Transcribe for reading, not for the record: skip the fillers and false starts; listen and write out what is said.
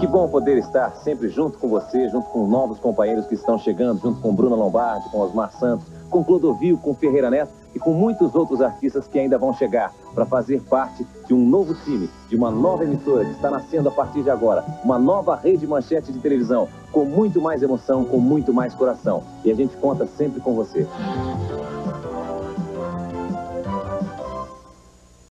que bom poder estar sempre junto com você, junto com novos companheiros que estão chegando, junto com Bruna Lombardi, com Osmar Santos, com Clodovil, com Ferreira Neto e com muitos outros artistas que ainda vão chegar para fazer parte de um novo time, de uma nova emissora que está nascendo a partir de agora, uma nova rede manchete de televisão, com muito mais emoção, com muito mais coração. E a gente conta sempre com você.